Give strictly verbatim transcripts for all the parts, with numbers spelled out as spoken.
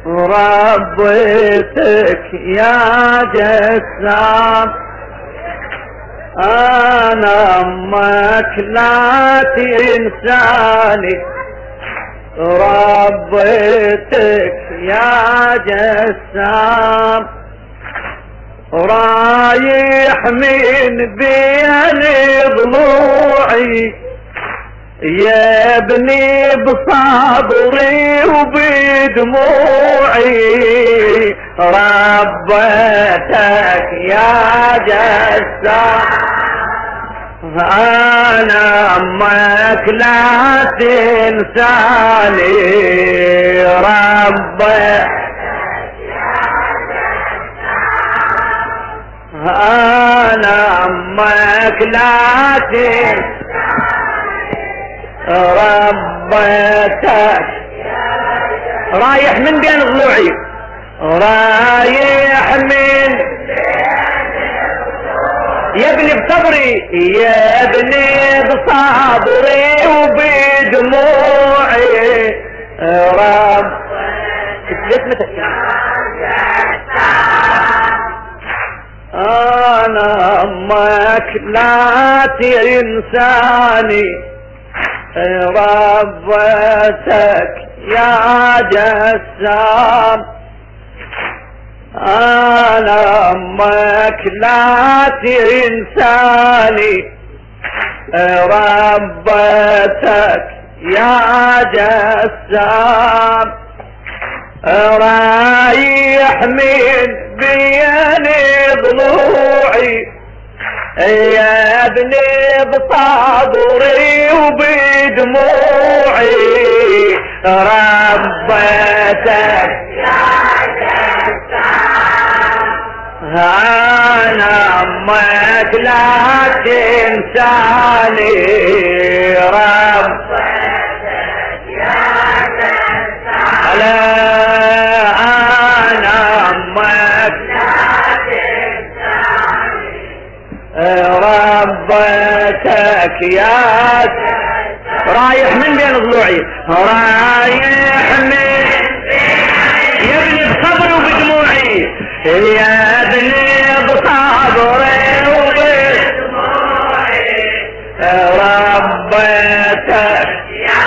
ربيتك يا جسام، انا امك لا تنساني. ربيتك يا جسام، رايح من بين ضلوعي يا ابني بصبري وبدموعي. ربيتك يا جسام، انا امك لا تنساني. ربيتك انا امك لا تنساني. ربيتك رايح من بين ضلوعي، رايح من يا ابني بصبري، يا ابني بصبري وبدموعي. رب انا امك لا تنساني. ربيتك يا جسام، انا امك لا تنساني. ربيتك يا جسام، رايح من بين ضلوعي يا ابني بصبري وبدموعي. ربيتك يا جسام، انا امك لا تنساني. ربيتك يا جسام، انا امك لا تنساني. ربيتك يا رايح من بين ضلوعي، رايح من يا ابني بصبري وبدموعي، يا ابني بصبري وبدموعي. ربيتك يا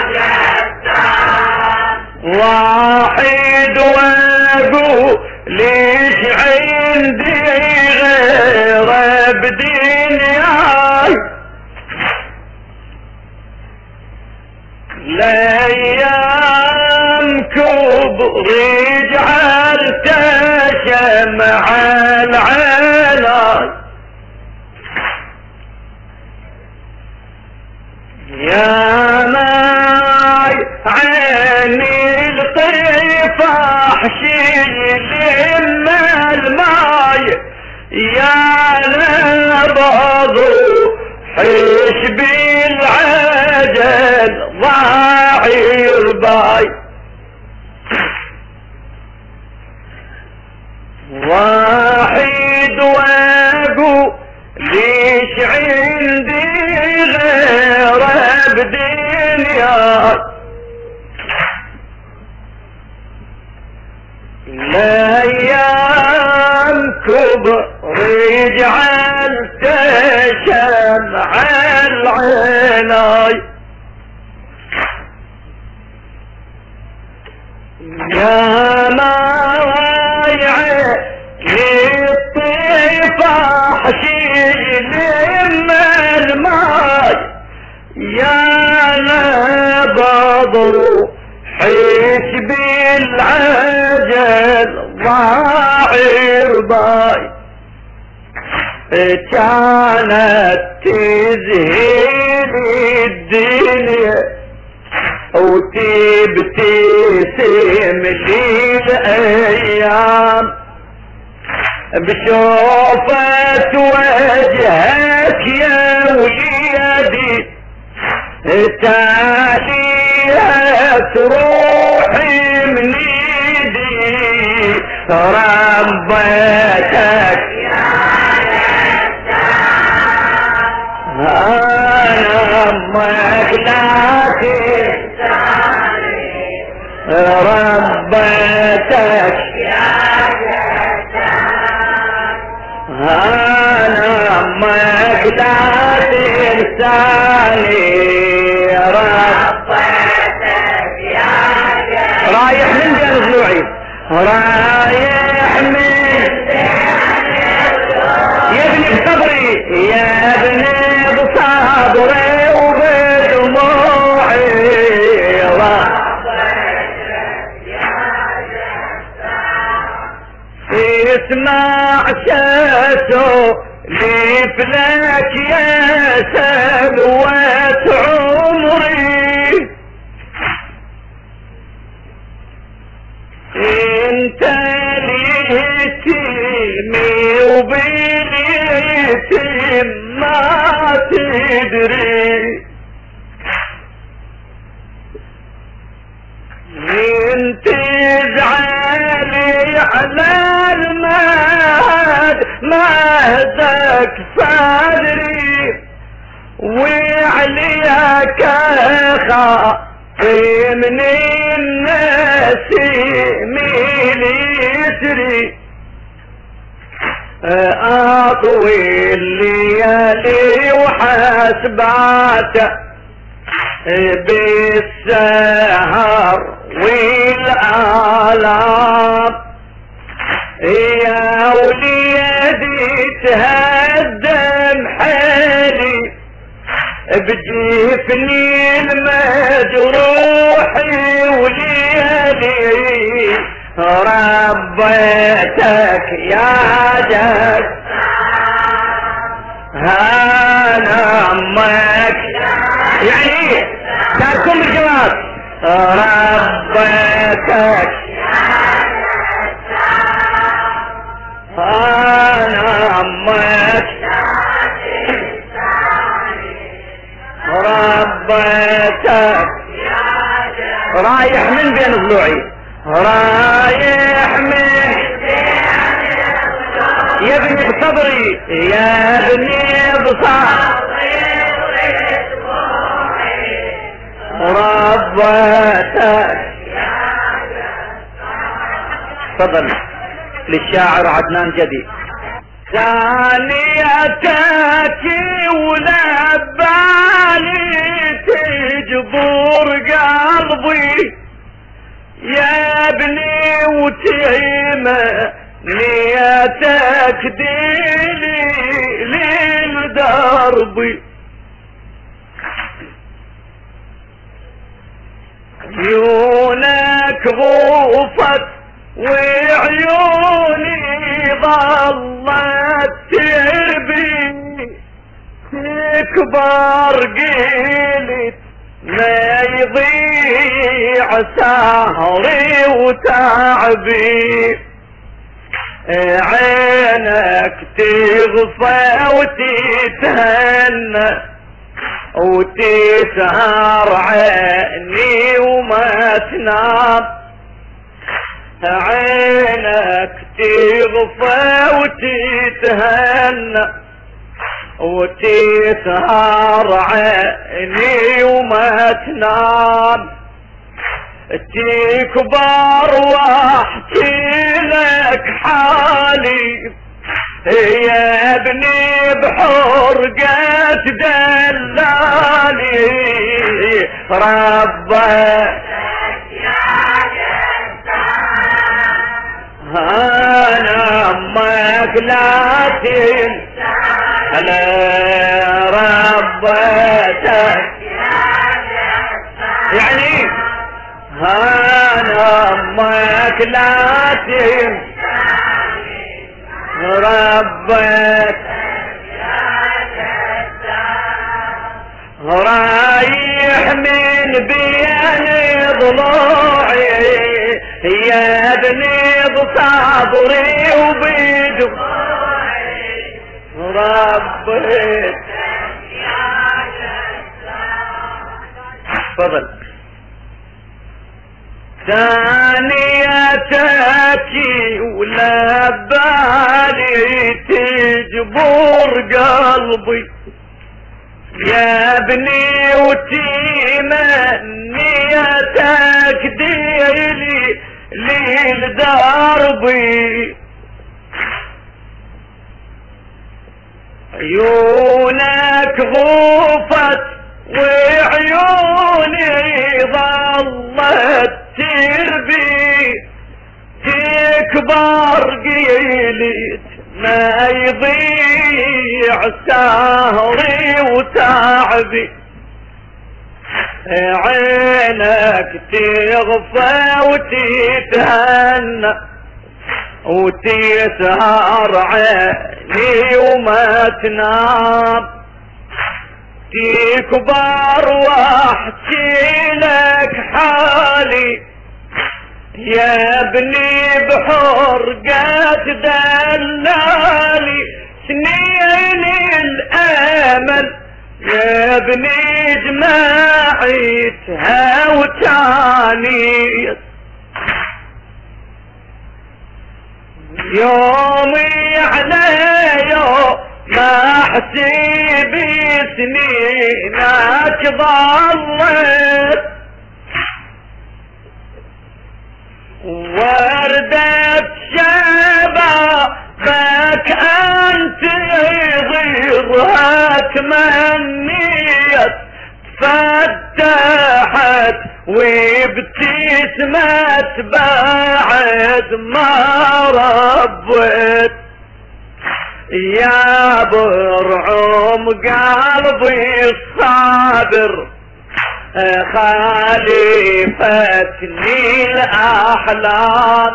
جسام، واحد واقول ليش عندي غير بدنياي. لايام كبري جعلت شمع العلاي. يا ماي عيني القفاح شيل الماي، يا نبض حيش بالعجل ضاعير باي. واحد واقول ليش عندي غير بدنياي. الايام كبري جعلت شمع العناي. يا مايع للطفاح شيل الماي، يا نبض حيش بالعجل ضاعر باي. كانت تزهيد الدنيا وتبتسم لي الايام، بشوفة وجهك يا وليدي تاليها روحي من ايدي. ربيتك يا جسام، انا امك لا تنساني. ربيتك انا امك لا تنساني ربيتك يا جدع رايح من بين ضلوعي رايح من يا ابني بصبري يا ابني بصبري وبدموعي اسمع شاتو لفلك يا سلوة عمري انت ليتيمي وباليتيم ما تدري انت زعلي على المهد مهدك فادري وعليك خاطي من النسيم يسري اطوي الليالي وحسباته بالسهر والآلام يا وليدي تهدم حالي بجفني المجروح وليدي ربيتك يا جد انا امك يعني تاركم بالجواب ربيتك انا امك ربيتك رايح من بين ضلوعي رايح من يا ابني بصبري يا ابني بصبري ربيتك تفضل للشاعر عدنان جدي ثانيتك ولا بالي تجبر قلبي يا ابني وتهمه نيتك ديلي للدربي عيونك غوفت وعيوني ظلت تربي تكبر قيلت ما يضيع سهري وتعبي عينك تغفى وتتهنى وتسهر عيني وما تنام عينك تغفى وتتهنى وتسهر عيني وما تنام تكبر واحكي لك حالي يا ابني بحرقة دلالي ربك انا امك لا تنسى انا ربتك يعني انا امك لا تنسى ربك رايح من بين ضلوعي يا ابني بصبري وبدموعي ربك تفضل ثانيتك ولا بالي تجبر قلبي يا ابني وتمنيتك ديلي للدربي عيونك غوفت وعيوني ظلت تربي تكبر قيلت ما يضيع سهري وتعبي عينك تغفى وتتهنى وتسهر عيني وما تنام تكبر واحكي لك حالي يا ابني بحرقة دلالي سنين الامل يا ابني جماعتها وتاني يومي على يوم ما حسيبي سنينك ضلت وردت شبابك انت غيرها تمنيت فتحت وابتسمت بعد ما ربت يا برعم قلبي الصابر خالفتني الأحلام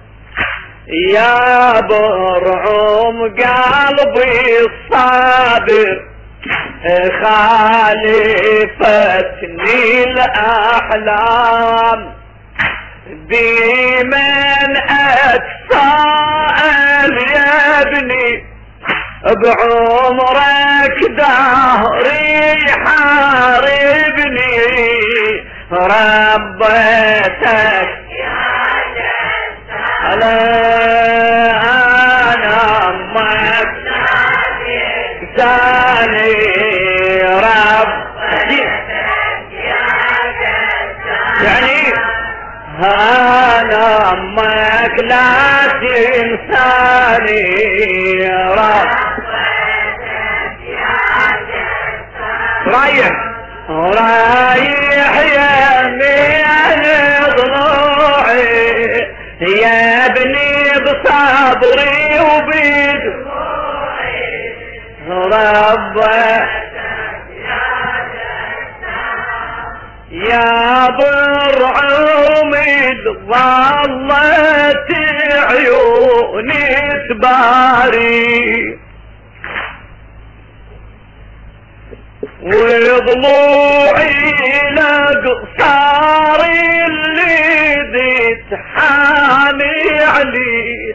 يا برعم قلبي الصابر خالفتني الأحلام بمن أتساءل يا ابني بعمرك دهري حاربني ربتك على انا امك ثاني رب يعني انا امك لا تنساني رب رايح رايح يا من ضلوعي يا ابني بصبري وبدموعي ربك يا برعومي ظلت عيوني تباري وضلوعي لقصار اللي ديت حامي عليه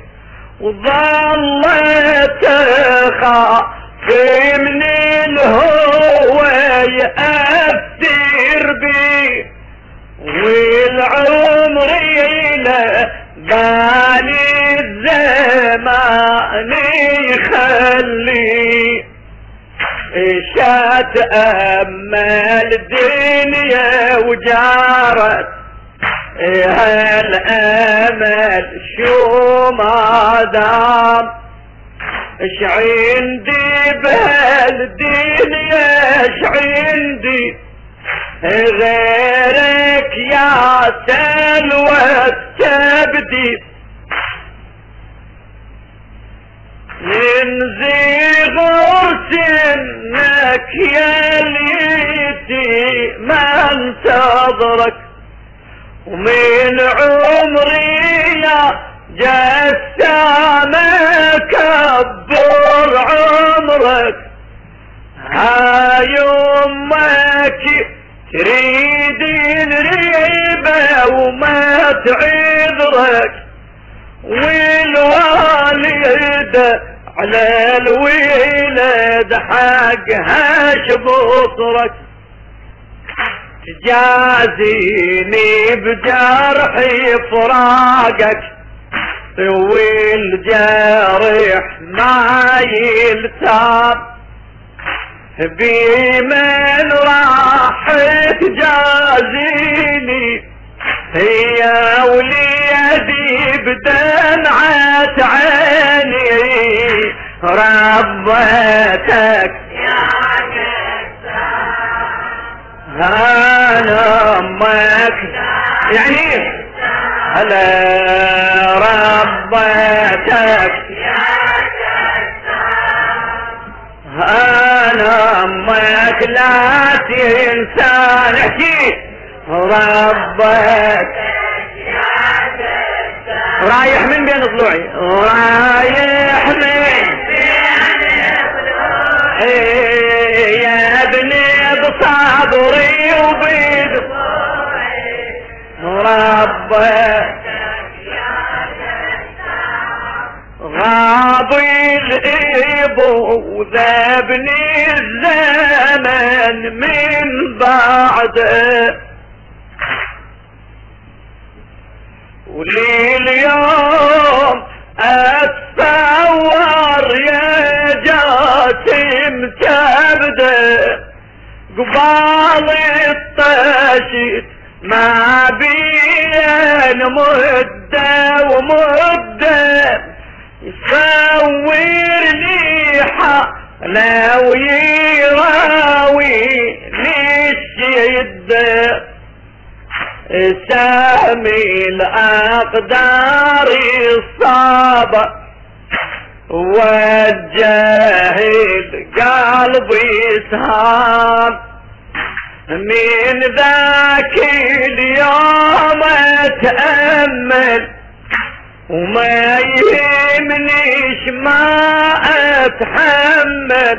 وظلت خاف من الهوى يأثر بي والعمر له بالي الزمان يخلي شات امل الدنيا وجارت هالامل شو ما دام اش عندي بهالدنيا اش عندي غيرك يا سلوى تبدي ينزغ سنك يا ليتي ما انتظرك ومن عمري يا جسامة كبر عمرك هاي امك تريد الريبة وما تعذرك والوالد على الولد حقها شبطرك تجازيني بجرحي فراقك والجارح ما يلتاب بمن راح تجازيني يا وليدي بدمعة عيني ربيتك يا جسام انا امك يعني هلا ربيتك يا جسام انا امك لا تنسى نحكي ربك رايح من بين ضلوعي رايح من بين ضلوعي يا ابني بصبري وبدموعي ربك غاب الابو وذابني الزمن من بعده ولليوم اتصور يا جاسم تبدا قبال الطشت ما بين مده ومده يصور لي حاله ويراويني الشده سامي الأقدار الصعبة وجه قلبي سهام من ذاك اليوم أتأمل وما يهمنيش ما أتحمل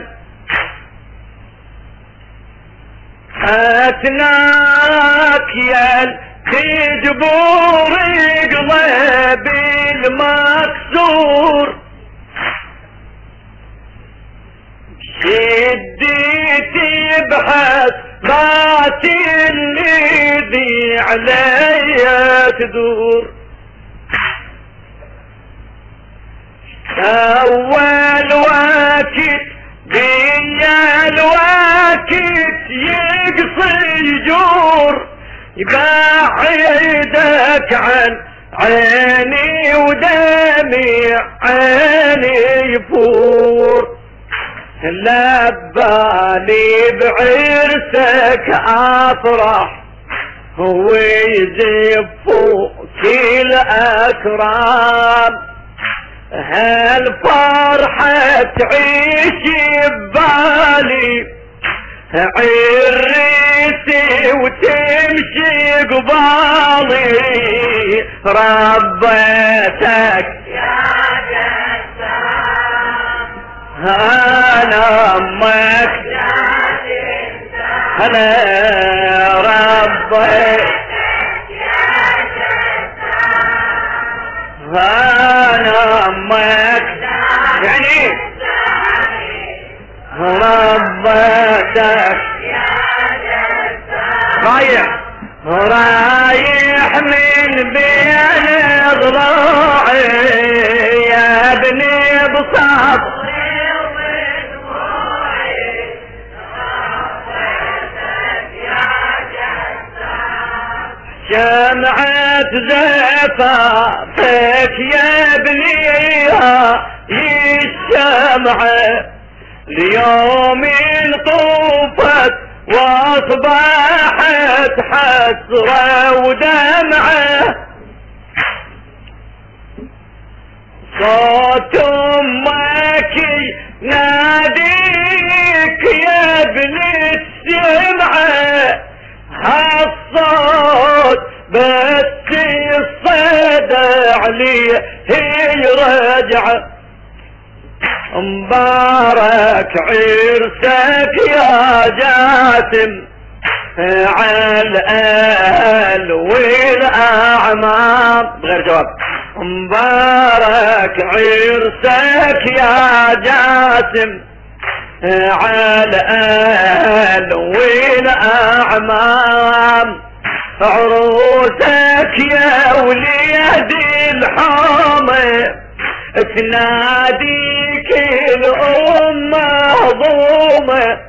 أتناك يا تجبور قلبي المكسور شديتي بحث بات اللي ذي عليا تدور أول وقت بيا الوقت يقصي يجور يبعدك عن عيني ودمي عيني يفور لبالي بعرسك افرح ويزفوك الاكرام هالفرحة تعيش ببالي عريسي وتمشي قبالي ربيتك يا جسام انا امك يا جسام انا ربيتك يا جسام انا امك يعني ربتك رايح رايح من بين ضلوعي يا ابني بصبر شمعة زفافك يا ابنيها الشمعة ليوم طوفت واصبحت حسرة ودمعة صوت امك ناديك يا ابن السمعة هالصوت بس الصدى عليه هي رجعة مبارك عرسك يا جاسم على الأهل والأعمام بغير جواب مبارك عرسك يا جاسم على الأهل والأعمام عروسك يا وليدي الحامي تناديك الأمة ضومة